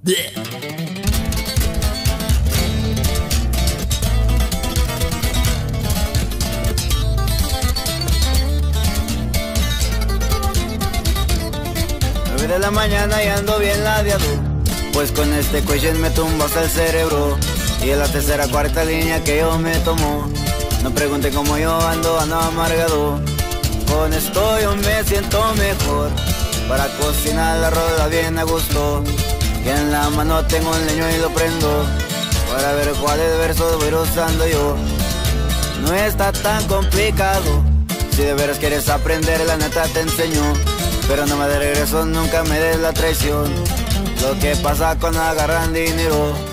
De la mañana y ando bien ladeado, pues con este cuello me tumbo hasta el cerebro. Y es la tercera, cuarta línea que yo me tomo. No pregunten cómo yo ando amargado. Con esto yo me siento mejor para cocinar la rola bien a gusto. Y en la mano tengo un leño y lo prendo para ver cuáles versos voy usando yo. No está tan complicado, si de veras quieres aprender la neta te enseño. Pero no me de regreso, nunca me des la traición. Lo que pasa cuando agarran dinero